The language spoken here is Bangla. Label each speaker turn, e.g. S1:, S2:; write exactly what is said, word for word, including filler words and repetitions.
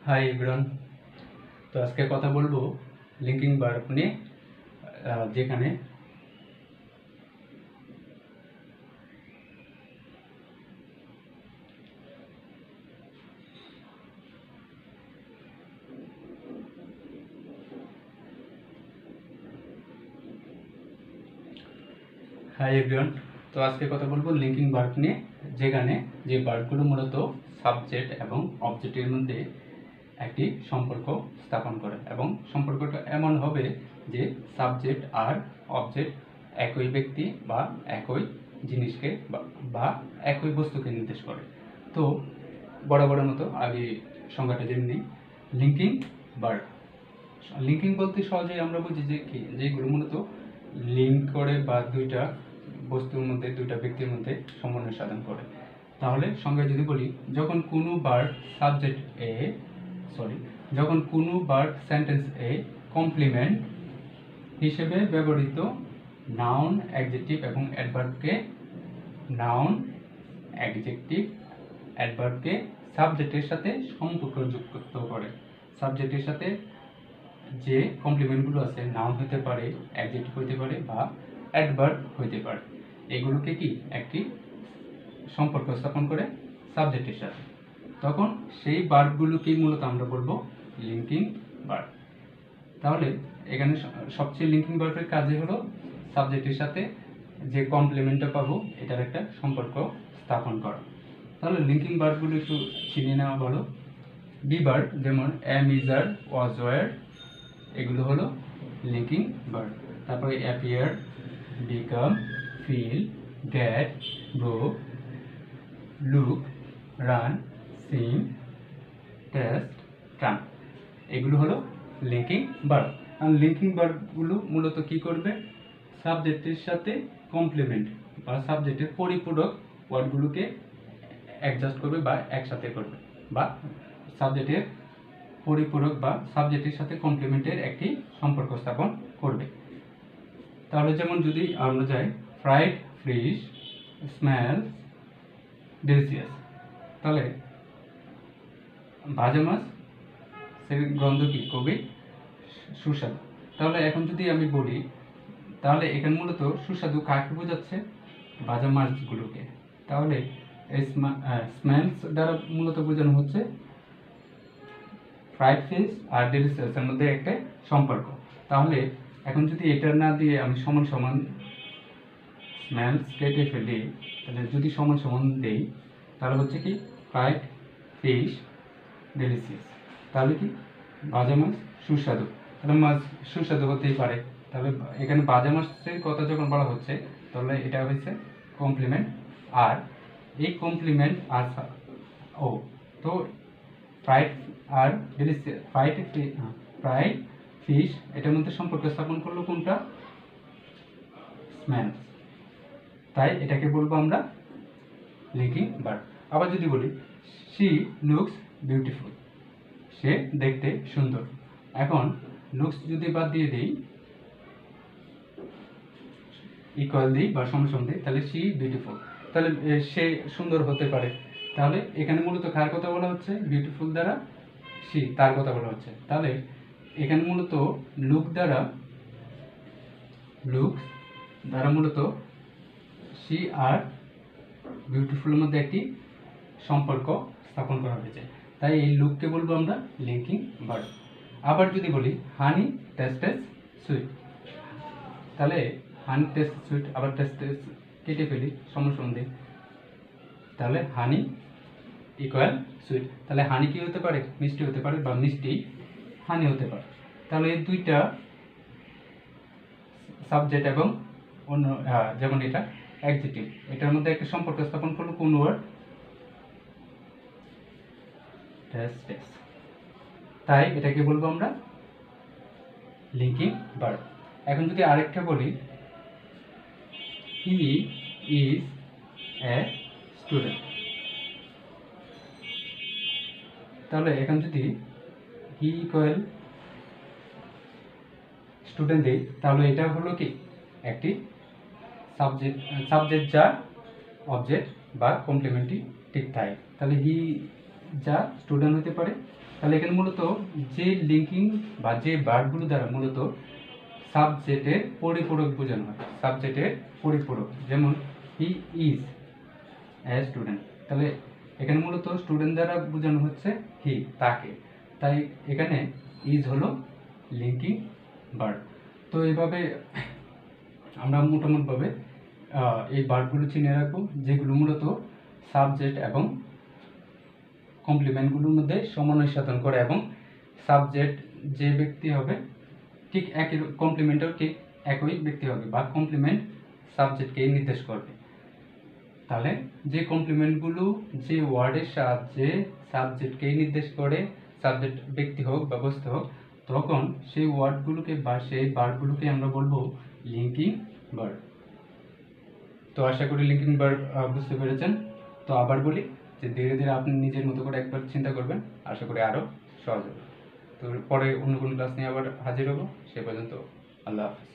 S1: Hi everyone. তো আজকে কথা বলবো লিঙ্কিং ভার্ব নিয়ে, যেখানে হাই এভরিওয়ান। তো আজকে কথা বলবো লিঙ্কিং ভার্ব নিয়ে, যেখানে যে ভার্বগুলো মূলত সাবজেক্ট এবং অবজেক্টের মধ্যে একটি সম্পর্ক স্থাপন করে, এবং সম্পর্কটা এমন হবে যে সাবজেক্ট আর অবজেক্ট একই ব্যক্তি বা একই জিনিসকে বা একই বস্তুকে নির্দেশ করে। তো বরাবরের মতো আগে সংজ্ঞাটা জেনে নিই। লিঙ্কিং ভার্ব, লিঙ্কিং বলতে সহজেই আমরা বুঝি যে কি, যেগুলো মূলত লিঙ্ক করে বা দুইটা বস্তুর মধ্যে, দুইটা ব্যক্তির মধ্যে সমন্বয় সাধন করে। তাহলে সংজ্ঞা যদি বলি, যখন কোনো ভার্ব সাবজেক্ট এ সরি যখন কোনো ভার্ব সেন্টেন্স এ কমপ্লিমেন্ট হিসেবে ব্যবহৃত নাউন, অ্যাডজেক্টিভ এবং অ্যাডভার্বকে নাউন, অ্যাডজেক্টিভ, অ্যাডভার্বকে সাবজেক্টের সাথে সম্পর্কযুক্ত করে। সাবজেক্টের সাথে যে কমপ্লিমেন্টগুলো আছে, নাউন হতে পারে, অ্যাডজেক্টিভ হতে পারে বা অ্যাডভার্ব হতে পারে, এগুলোকে কি একটি সম্পর্ক স্থাপন করে সাবজেক্টের সাথে, তখন সেই ভার্বগুলোকেই মূলত আমরা বলবো লিঙ্কিং ভার্ব। তাহলে এখানে সবচেয়ে লিঙ্কিং ভার্বের কাজই হলো সাবজেক্টের সাথে যে কমপ্লিমেন্টটা পাবো এটার একটা সম্পর্ক স্থাপন করা। তাহলে লিঙ্কিং ভার্বগুলো একটু চিনে নেওয়া ভালো। বি ভার্ব যেমন am, is, are, was, were, এগুলো হলো লিঙ্কিং ভার্ব। তারপরে appear, become, feel, get, go, look, run, sing, taste, turn, এগুলো হলো লিঙ্কিং ভার্ব। আর লিঙ্কিং ভার্বগুলো মূলত কি করবে? সাবজেক্টের সাথে কমপ্লিমেন্ট বা সাবজেক্টের পরিপূরক ওয়ার্ডগুলোকে অ্যাডজাস্ট করবে বা একসাথে করবে, বা সাবজেক্টের পরিপূরক বা সাবজেক্টের সাথে কমপ্লিমেন্টের একটি সম্পর্ক স্থাপন করবে। তাহলে যেমন যদি আমরা যাই, ফ্রাইড ফিশ স্মেল ডেলিসিয়াস, তাহলে ভাজা মাছ সে গন্ধ কি খুবই সুস্বাদু। তাহলে এখন যদি আমি বলি, তাহলে এখানে মূলত সুস্বাদু কাকে বোঝাচ্ছে? ভাজা মাছগুলোকে। তাহলে স্মেলস দ্বারা মূলত বোঝানো হচ্ছে ফ্রাইড ফিশ আর ডেলিসিয়াসের মধ্যে একটা সম্পর্ক। তাহলে এখন যদি এটা না দিয়ে আমি সমান সমান স্মেলস কেটে ফেলি, তাহলে যদি সমান সমান দেই, তাহলে হচ্ছে কি ফ্রাইড ফিশ ডেলিসিয়াস, তাহলে কি ভাজা মাছ সুস্বাদু। তাহলে মাছ সুস্বাদু হতেই পারে। তাহলে এখানে ভাজা মাছের কথা যখন বলা হচ্ছে, তাহলে এটা হচ্ছে কমপ্লিমেন্ট। আর এই কমপ্লিমেন্ট আর ও তো ফ্রাইড আর ডেলিসিয়াস, ফ্রাইড ফ্রাইড ফিশ, এটার মধ্যে সম্পর্ক স্থাপন করলো কোনটা? স্মেল। তাই এটাকে বলবো আমরা লিঙ্কিং ভার্ব। আবার যদি বলি, শি লুকস বিউটিফুল, সে দেখতে সুন্দর। এখন লুকস যদি বাদ দিয়ে দিই, ইকুয়াল দিই বা সমান দিই, তাহলে শি বিউটিফুল, তাহলে সে সুন্দর হতে পারে। তাহলে এখানে মূলত কার কথা বলা হচ্ছে? বিউটিফুল দ্বারা শি, তার কথা বলা হচ্ছে। তাহলে এখানে মূলত লুক দ্বারা লুক দ্বারা মূলত শি আর বিউটিফুলের মধ্যে একটি সম্পর্ক স্থাপন করা হয়েছে। তাই এই লুককে বলবো আমরা লিঙ্কিং ভার্ব। আবার যদি বলি, হানি টেস্টেস সুইট, তাহলে হানি টেস্ট সুইট, আবার টেস্ট কেটে ফেলি সমান সমান দিই, তাহলে হানি ইকুয়াল সুইট। তাহলে হানি কি হতে পারে? মিষ্টি হতে পারে, বা মিষ্টি হানি হতে পারে। তাহলে এই দুইটা সাবজেক্ট এবং অন্য, যেমন এটা অ্যাডজেক্টিভ, এটার মধ্যে একটা সম্পর্ক স্থাপন করলো কোন ওয়ার্ড? টেস্টেস। তাই এটাকে বলবো আমরা লিঙ্কিং ভার্ব। এখন যদি আরেকটা বলি, হি ইজ এ স্টুডেন্ট, তাহলে এখন যদি হি ইকুয়াল স্টুডেন্ট দেই, তাহলে এটা হলো কি একটি সাবজেক্ট, সাবজেক্ট যা অবজেক্ট বা কমপ্লিমেন্টরি ঠিক তাই। তাহলে হি যা স্টুডেন্ট হতে পারে, তাহলে এখানে মূলত যে লিঙ্কিং বা যে ভার্বগুলো দ্বারা মূলত সাবজেক্টের পরিপূরক বোঝানো হয়, সাবজেক্টের পরিপূরক, যেমন হি ইজ এ স্টুডেন্ট। তাহলে এখানে মূলত স্টুডেন্ট দ্বারা বোঝানো হচ্ছে হি, তাকে, তাই এখানে ইজ হলো লিঙ্কিং ভার্ব। তো এইভাবে আমরা মোটামুটিভাবে এই ভার্বগুলো চিনে রাখবো, যেগুলো মূলত সাবজেক্ট এবং কমপ্লিমেন্টগুলোর মধ্যে সমন্বয় সাধন করে, এবং সাবজেক্ট যে ব্যক্তি হবে ঠিক একই, কমপ্লিমেন্টও ঠিক একই ব্যক্তি হবে, বা কমপ্লিমেন্ট সাবজেক্টকেই নির্দেশ করবে। তাহলে যে কমপ্লিমেন্টগুলো যে ওয়ার্ডের সাহায্যে সাবজেক্টকেই নির্দেশ করে, সাবজেক্ট ব্যক্তি হোক বা বস্তু হোক, তখন সেই ওয়ার্ডগুলোকে বা সেই ভার্বগুলোকে আমরা বলবো লিঙ্কিং ভার্ব। তো আশা করি লিঙ্কিং ভার্ব বুঝতে পেরেছেন। তো আবার বলি যে ধীরে ধীরে আপনি নিজের মতো করে একবার চিন্তা করবেন, আশা করি আরও সহজ হবে। তো পরে অন্য কোনো ক্লাস নিয়ে আবার হাজির হবো, সে পর্যন্ত আল্লাহ হাফিজ।